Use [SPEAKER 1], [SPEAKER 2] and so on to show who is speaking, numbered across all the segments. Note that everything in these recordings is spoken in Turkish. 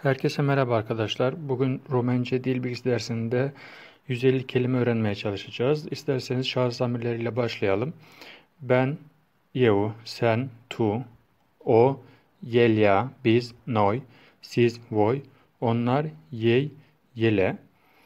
[SPEAKER 1] Herkese merhaba arkadaşlar. Bugün Romence dil bilgisi dersinde 150 kelime öğrenmeye çalışacağız. İsterseniz şahıs zamirleriyle başlayalım. Ben, eu, sen, tu, o, yelya, biz, noi, siz, voi, onlar, yey, yele.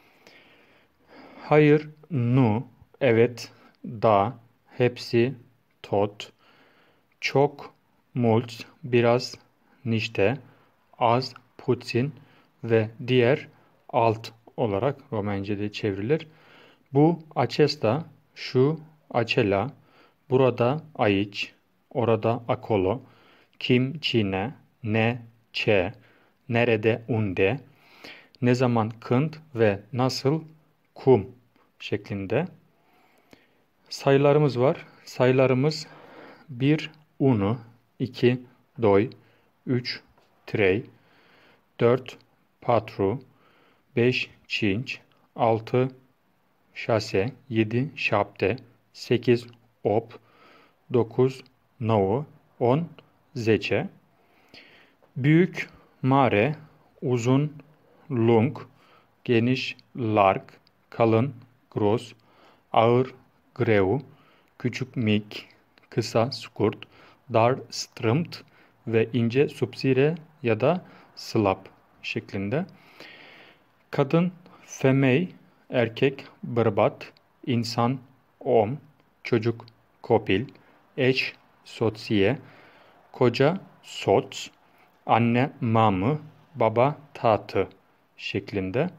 [SPEAKER 1] Hayır, nu, evet, da, hepsi, tot, çok, mult, biraz, niște, az, puțin ve diğer alt olarak Romence'de çevrilir. Bu, acesta, şu, acela, burada, aici, orada, acolo, kim, cine, ne, ce, nerede, unde, ne zaman, când ve nasıl, cum şeklinde. Sayılarımız var. Sayılarımız 1, unu, 2, doi, 3, trei, 4, patru, 5, cinci, 6, șase, 7, șapte, 8, opt, 9, 9, 10, 10. Büyük, mare, uzun, lung, geniş, larg, kalın, gros, ağır, greu, küçük, mic, kısa, scurt, dar, strâmt ve ince, subțire ya da slab şeklinde. Kadın, femei, erkek, bărbat, insan, om, çocuk, copil, eş, soție, koca, soț, anne, mamă, baba, tată şeklinde.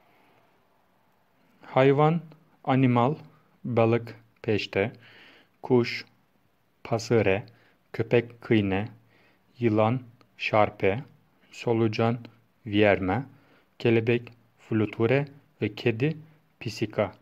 [SPEAKER 1] Hayvan, animal, balık, pește, kuş, pasăre, köpek, câine, yılan, șarpe, solucan, vierme, kelebek, fluture ve kedi, pisica.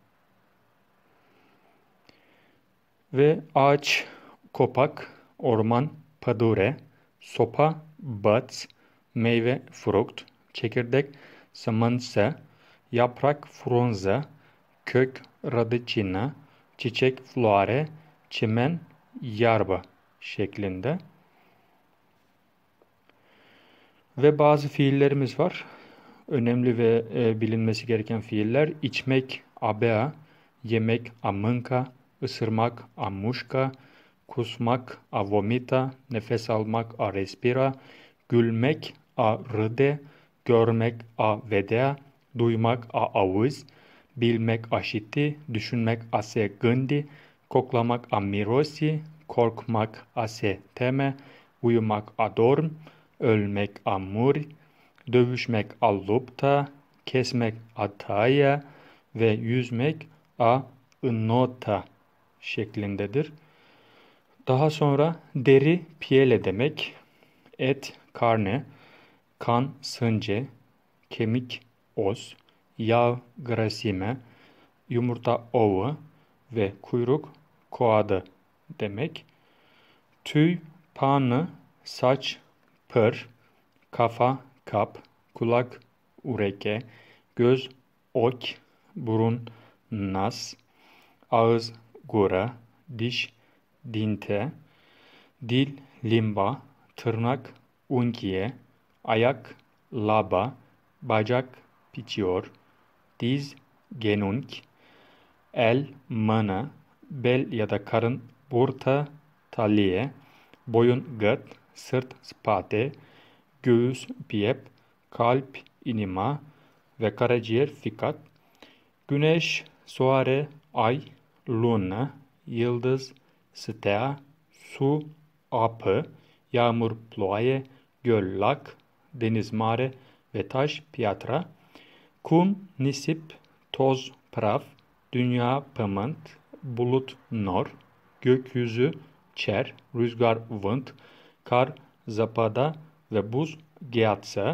[SPEAKER 1] Ve ağaç, copac, orman, pădure, sopa, băț, meyve, fruct, çekirdek, sămânță, yaprak, frunză, kök, rădăcină, çiçek, floare, çimen, iarbă şeklinde. Ve bazı fiillerimiz var. Önemli ve bilinmesi gereken fiiller: içmek, a bea, yemek, a mânca, ısırmak, a mușca, kusmak, a vomita, nefes almak, a respira, gülmek, a râde, görmek, a vedea, duymak, a auzi, bilmek, a ști, düşünmek, a se gândi, koklamak, a mirosi, korkmak, a se teme, uyumak, a dormi, ölmek, a muri, dövüşmek, a lupta, kesmek, a taia ve yüzmek, a înnota şeklindedir. Daha sonra deri, piele demek, et, carne, kan, sânge, kemik, os, yağ, grăsime, yumurta, ouă ve kuyruk, coadă demek. Tüy, pană, saç, păr, kafa, kap, kulak, ureche, göz, ochi, burun, nas, ağız, gură, diş, dinte, dil, limba, tırnak, unghie, ayak, laba, bacak, picior, diz, genunchi, el, mână, bel ya da karın, burta, talie, boyun, gât, sırt, spate, göğüs, piept, kalp, inima ve karaciğer, ficat. Güneş, soare, ay, lună, yıldız, stea, su, apă, yağmur, ploaie, göl, lac, deniz, mare ve taş, piatra. Kum, nisip, toz, praf, dünya, pământ, bulut, nor, gökyüzü, cer, rüzgar, vânt, kar, zăpada ve buz, gheață.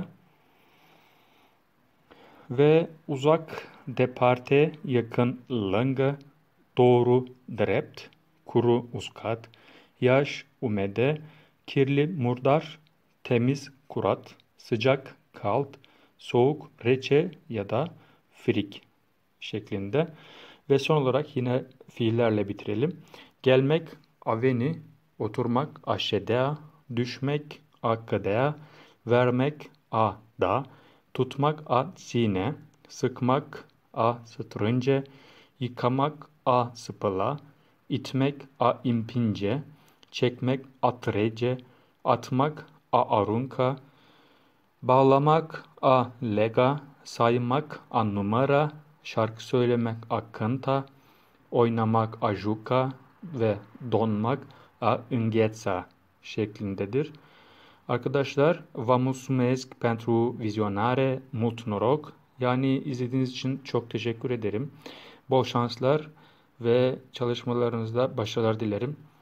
[SPEAKER 1] Ve uzak, departe, yakın, lângă, doğru, drept, kuru, uscat, yaş, umede, kirli, murdar, temiz, kurat, sıcak, kalt, soğuk, rece ya da frik şeklinde. Ve son olarak yine fiillerle bitirelim. Gelmek, a veni, oturmak, a ședea, düşmek, a cădea, vermek, a da, tutmak a ține, sıkmak a strânge, yıkamak a spăla, itmek a împinge, çekmek a trece, atmak a arunca, bağlamak a lega, saymak a numara, şarkı söylemek a cânta, oynamak a juca ve donmak a îngheța şeklindedir. Arkadaşlar, vă mulțumesc pentru vizionare, mult noroc. Yani izlediğiniz için çok teşekkür ederim. Bol şanslar ve çalışmalarınızda başarılar dilerim.